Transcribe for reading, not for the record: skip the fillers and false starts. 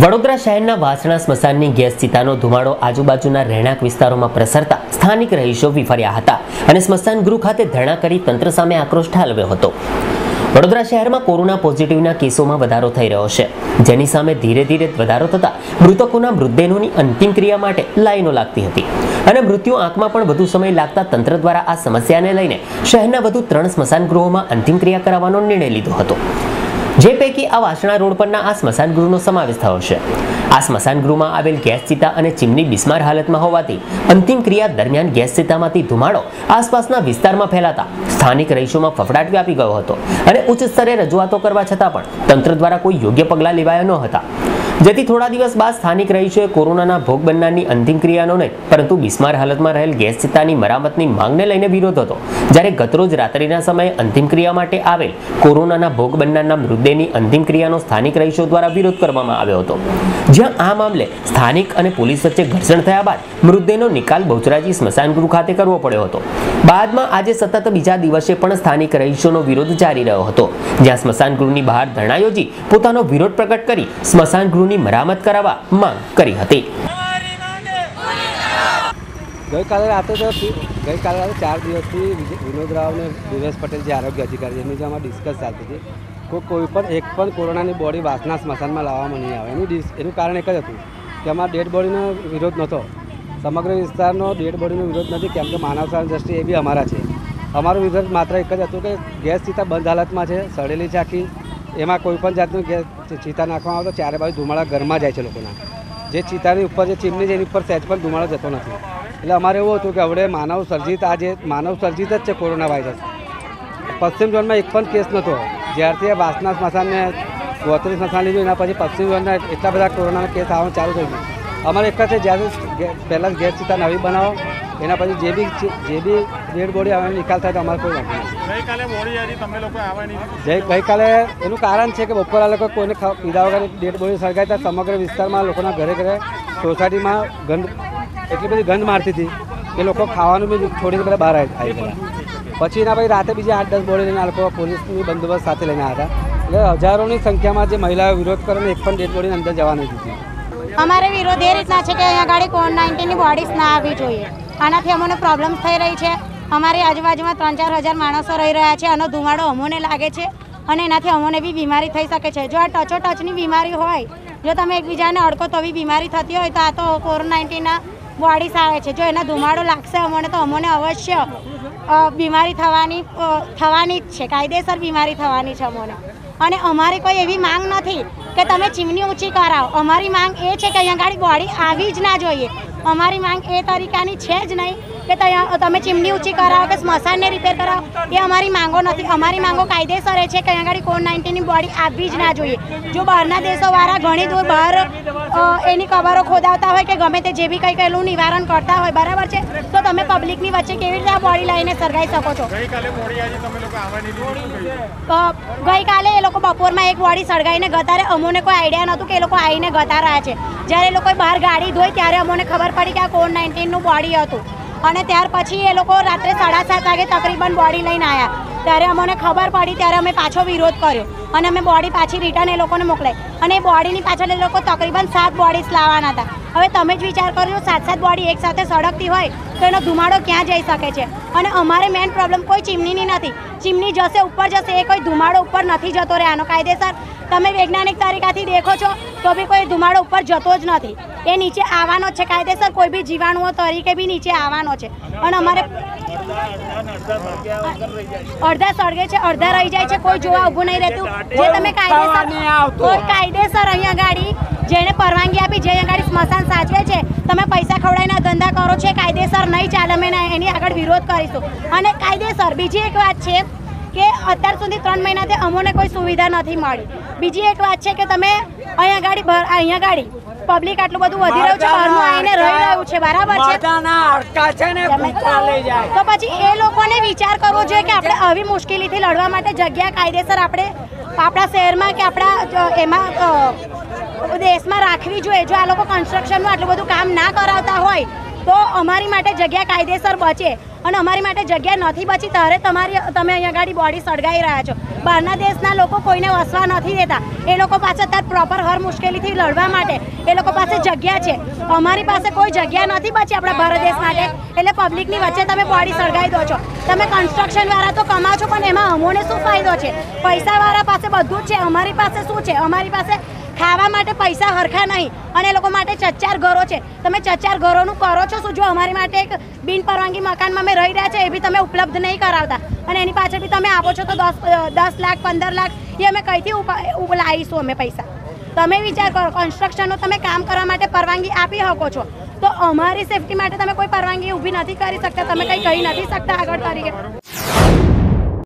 વડોદરા શહેરના વાસણા સ્મશાનની ગેસ ચિતાનો ધુમાડો આજુબાજુના રહેણાંક વિસ્તારોમાં પ્રસરતા સ્થાનિક રહીશો વિફર્યા હતા અને સ્મશાન ગૃહ ખાતે ધરણા કરી તંત્ર સામે આક્રોશ ઠાલવ્યો હતો। વડોદરા શહેરમાં કોરોના પોઝિટિવના કેસોમાં વધારો થઈ રહ્યો છે, જેની સામે ધીરે ધીરે વધારો થતા મૃતકોના મૃતદેહોની અંતિમ ક્રિયા માટે લાઈનો લાગતી હતી અને મૃત્યુ આંકમાં પણ વધુ સમય લાગતા તંત્ર દ્વારા આ સમસ્યાને લઈને શહેરના વધુ 3 સ્મશાન ગૃહોમાં અંતિમ ક્રિયા કરવાનો નિર્ણય લીધો હતો, જે પૈકી આ વાસણા રોડ પરના આ સ્મશાન ગૃહનો સમાવેશ થયો છે। આ સ્મશાન ગૃહમાં આવેલ ગેસ ચિતા અને ચીમની બિસ્માર હાલતમાં હોવાથી અંતિમ ક્રિયા દરમિયાન ગેસ ચિતામાંથી ધુમાડો આસપાસના વિસ્તારમાં ફેલાતા સ્થાનિક રહીશોમાં ફફડાટ વ્યાપી ગયો હતો અને ઉચ્ચ સ્તરે રજૂઆતો કરવા છતાં પણ તંત્ર દ્વારા કોઈ યોગ્ય પગલાં લેવાયા ન હતા, જેથી થોડા દિવસ બાદ સ્થાનિક રહીશોએ કોરોનાના ભોગ બનનારની અંતિમ ક્રિયાનો નહીં પરંતુ બિસ્માર હાલતમાં રહેલ ગેસ ચિતાની મરામતની માંગને લઈને વિરોધ હતો। જ્યારે ગતરોજ રાત્રિના સમયે અંતિમ ક્રિયા માટે આવેલ કોરોનાના ભોગ બનનારના મૃતદેહની અંતિમ ક્રિયાનો સ્થાનિક રહીશો દ્વારા વિરોધ કરવામાં આવ્યો હતો, જ્યાં આ મામલે સ્થાનિક અને પોલીસ વચ્ચે ઘર્ષણ થયા બાદ મૃતદેહનો નિકાલ બહુચરાજી સ્મશાન ગૃહ ખાતે કરવો પડ્યો હતો। બાદમાં આજે સતત બીજા દિવસે પણ સ્થાનિક રહીશોનો વિરોધ જારી રહ્યો હતો, જ્યાં સ્મશાન ગૃહની બહાર ધરણા યોજી પોતાનો વિરોધ પ્રગટ કરી સ્મશાન ગૃહની મરામત કરાવવા માંગ કરી હતી। ગઈકાલે રાતે 4 દિવસથી વિનોદ રાવ અને દિનેશ પટેલ જે આરોગ્ય અધિકારી એમની જેમાં ડિસ્કસ ચાલતી હતી કોઈ પણ એક પણ કોરોનાની બોડી વાસણા સ્મશાનમાં લાવવામાં નહીં આવે। એનું કારણ એક જ હતું કે અમારા ડેડ બોડીનો વિરોધ નહોતો, સમગ્ર વિસ્તારનો ડેડ બોડીનો વિરોધ નથી, કેમ કે માનવ સ્વાસ્થ્ય દ્રષ્ટિએ એ બી અમારા છે। અમારો વિરોધ માત્ર એક જ હતું કે ગેસ ચિતા બંધ હાલતમાં છે, સડેલી છે આખી, એમાં કોઈ પણ જાતનું ગેસ ચિતા નાખવામાં આવે તો ચારે બાજુ ધુમાડા ઘરમાં જાય છે લોકોના, જે ચિતાની ઉપર જે ચીમની છે એની ઉપર સહેજ પણ ધુમાડો જતો નથી। એટલે અમારે એવું હતું કે હવે માનવ સર્જિત જ છે કોરોના વાયરસ। પશ્ચિમ ઝોનમાં એક પણ કેસ નહોતો, જ્યારથી વાસણા સ્મશાનને ગોત્રી સ્મશાન લીધું એના પછી પશ્ચિમ ઝોનના એટલા બધા કોરોનાના કેસ આવવાનું ચાલુ થઈ ગયું। અમારે એક જ છે, જ્યારે પહેલાં ગેસ ચિતા નવી બનાવો, એના પછી જે બી ડેડ બોડી આવે નિકાલ થાય તો અમારે કોઈ વાંધો નથી। ગઈકાલે એનું કારણ છે કે બપોર આ લોકો કોઈને પીધા વગર ડેડ બોડી સળગાઈ હતા, સમગ્ર વિસ્તારમાં લોકોના ઘરે ઘરે સોસાયટીમાં એટલી બધી ગંધ મારતી હતી કે લોકો ખાવાનું બી છોડીને બધા બહાર આવી ગયા। પછી એના પછી રાતે બીજી 8-10 બોડી લઈને આ લોકો પોલીસની બંદોબસ્ત સાથે લઈને આવ્યા હતા, એટલે હજારોની સંખ્યામાં જે મહિલાઓ વિરોધ કરે એક પણ ડેડ બોડીની અંદર જવા નહીં દીધી। અમારે વિરોધ એ રીતના છે કે અહીંયા ગાડી કોવિડ-19ની બોડીઝ ના આવવી જોઈએ, આનાથી અમને પ્રોબ્લેમ્સ થઈ રહી છે। અમારી આજુબાજુમાં 3-4 હજાર માણસો રહી રહ્યા છે, આનો ધુમાડો અમોને લાગે છે અને એનાથી અમોને બી બીમારી થઈ શકે છે। જો આ ટચોટચની બીમારી હોય, જો તમે એકબીજાને અડકો તો બી બીમારી થતી હોય તો આ તો કોવિડ-19ના બોડીઝ આવે છે। જો એનો ધુમાડો લાગશે અમોને તો અમોને અવશ્ય બીમારી થવાની જ છે, કાયદેસર બીમારી થવાની છે અમોને। અને અમારી કોઈ એવી માંગ નથી કે તમે ચીમની ઊંચી કરાવો, અમારી માંગ એ છે કે અહીંયા ગાડી બોડી આવી જ ના જોઈએ। અમારી માંગ એ તરીકાની છે જ નહીં કે તમે ચીમની ઊંચી કરાવો કે સ્મશાનને રિપેર કરાવો, એ અમારી માંગો નથી। અમારી માંગો કાયદેસર એ છે કે અહીંયા ગાડી કોવિડ-19ની બોડી આવવી જ ના જોઈએ। જો બહારના દેશોવાળા ઘણી દૂર બહાર એની કબરો ખોદાવતા હોય કે ગમે તે જે બી કંઈ કહેલું નિવારણ કરતા હોય, બરાબર છે, તો તમે પબ્લિકની વચ્ચે કેવી રીતે આ બોડી લઈને સળગાઈ શકો છો? ગઈકાલે એ લોકો બપોરમાં એક બોડી સળગાઈને ગતા રહે, અમોને કોઈ આઈડિયા નહોતું કે એ લોકો આવીને ગતા રહ્યા છે। જ્યારે એ લોકોએ બહાર ગાડી ધોઈ ત્યારે અમોને ખબર પડી કે આ કોવિડ-19નું બોડી હતું, અને ત્યાર પછી એ લોકો રાત્રે 7:30 વાગે તકરીબન બોડી લઈને આવ્યા, ત્યારે અમને ખબર પડી, ત્યારે અમે પાછો વિરોધ કર્યો અને અમે બોડી પાછી રિટર્ન એ લોકોને મોકલાઈ, અને એ બોડીની પાછળ એ લોકો તકરીબન 7 બોડીઝ લાવવાના હતા। હવે તમે જ વિચાર કરજો, 7 બોડી એકસાથે સળગતી હોય તો એનો ધુમાડો ક્યાં જઈ શકે છે? અને અમારે મેઇન પ્રોબ્લેમ કોઈ ચીમનીની નથી, ચીમની જશે ઉપર જશે, એ કોઈ ધુમાડો ઉપર નથી જતો રહેવાનો કાયદેસર। તમે વૈજ્ઞાનિક તરીકાથી દેખો છો તો બી કોઈ ધુમાડો ઉપર જતો જ નથી, એ નીચે આવવાનો જ છે કાયદેસર, કોઈ બી જીવાણુઓ તરીકે બી નીચે આવવાનો છે। અને અમારે અડધા સળગે છે, અડધા રહી જાય છે, કોઈ જોવા ઊભું નહીં રહેતું। જે તમે કાયદેસર અહીંયા ગાડી જેને પરવાનગી આપી, જે અહીંયા ગાડી સ્મશાન સાચવે છે, તમે પૈસા ખવડાવીને ધંધા કરો છો, કાયદેસર નહીં ચાલે, અમે એની આગળ વિરોધ કરીશું। અને કાયદેસર બીજી એક વાત છે કે અત્યાર સુધી 3 મહિનાથી અમોને કોઈ સુવિધા નથી મળી। બીજી એક વાત છે કે તમે અહીંયા ગાડી પબ્લિક આટલું બધું વધી રહ્યું છે, બહારનું આવીને રહી રહ્યું છે, બરાબર છે, તો પછી એ લોકોને વિચાર કરવો જોઈએ કે આપણે આવી મુશ્કેલીથી લડવા માટે જગ્યા કાયદેસર આપણે આપણા શહેરમાં કે આપણા એમાં દેશમાં રાખવી જોઈએ। જો આ લોકો કન્સ્ટ્રક્શનનું આટલું બધું કામ ના કરાવતા હોય તો અમારી માટે જગ્યા કાયદેસર બચે અને અમારી માટે જગ્યા નથી બચી ત્યારે તમે અહીંયા ગાડી બોડી સળગાવી રહ્યા છો. બહારના દેશના લોકો કોઈને વસવા નથી દેતા. એ લોકો પાસે અત્યારે પ્રોપર હર મુશ્કેલીથી લડવા માટે એ લોકો પાસે જગ્યા છે. અમારી પાસે કોઈ જગ્યા નથી બચી આપણા ભારત દેશ માટે, એટલે પબ્લિકની વચ્ચે તમે બોડી સળગાવી દો છો. તમે કન્સ્ટ્રક્શનવાળા તો કમાઓ છો, પણ એમાં અમોને શું ફાયદો છે? પૈસાવાળા પાસે બધું જ છે, અમારી પાસે શું છે? અમારી પાસે ખાવા માટે પૈસા હરખા નહીં અને એ લોકો માટે ચચાર ઘરો છે. તમે ચચાર ઘરોનું કરો છો શું? જો અમારી માટે એક બિન પરવાનગી મકાનમાં અમે રહી રહ્યા છે એ બી તમે ઉપલબ્ધ નહીં કરાવતા અને એની પાછળ બી તમે આપો છો તો 10 લાખ 15 લાખ એ અમે કઈથી લાવીશું અમે પૈસા? તમે વિચાર કરો, કન્સ્ટ્રક્શનનું તમે કામ કરવા માટે પરવાનગી આપી શકો છો, તો અમારી સેફટી માટે તમે કોઈ પરવાનગી ઊભી નથી કરી શકતા, તમે કંઈ કહી નથી શકતા આગળ તરીકે.